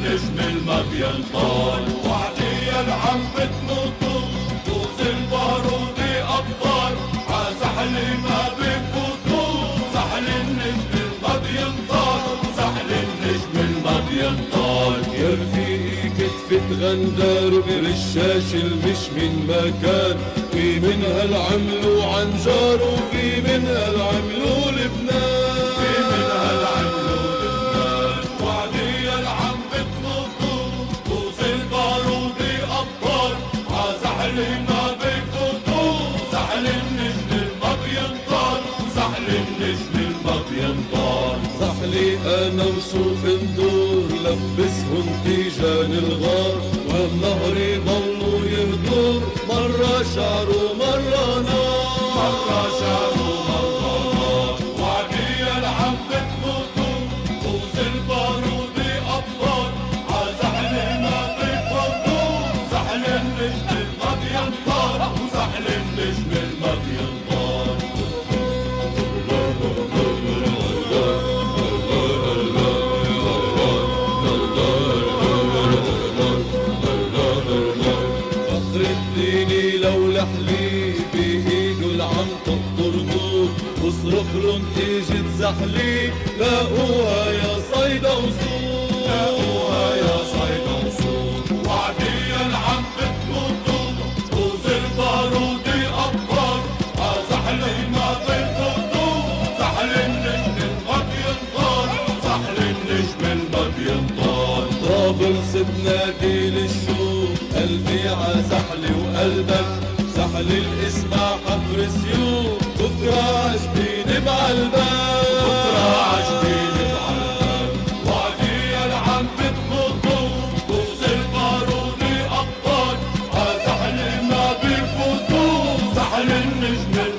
النجم ما بينطال. وعدي العم بتنطوا طوز البارودي أبطال، عسحل ما بفوتوا سحل النجم ما بينطال، سحل النجم ما بينطال. يا رفيقي كتفة غندار برشاش المش من مكان، في منها العمل وعنجار وفي منها العمل ولبنان، في منها العمل ولبنان. وعدي العم بتنطوا طوز البارودي أبطال، عسحل ما بفوتوا سحل النجم ما بينطال، سحل النجم ما بينطال. زحلي انا وسوق ندور لبسهم تيجان الغار، والنهر ضلوا يهدور مرة شعر ومرة نار، مرة شعر ومرة نار. وعدي العم بتنطوا طوز البارودي أبطال، عسحل ما بفوتوا سحل النجم ما بينطال، وسحل النجم ما بينطال. الديني لو لحلي بإيده العم تقطر دود، واصرخ لن تيجي تزحلي لاقوها يا صيدا وسود، لاقوها يا صيدا وسود. وعدي العم بتنطوا طوز البارودي أبطال، عسحل ما بفوتوا سحل النجم ما بينطال، سحل النجم ما بينطال. طابلس بنادي للشوق قلبي عزحلي وقلبك، زحل الاسمع حفر سيوف بكرة عجبيني بعالباب، بكرة عجبيني بعالباب. وعدي العم بتنطوا طوز البارودي أبطال، عسحل ما بفوتوا سحل النجم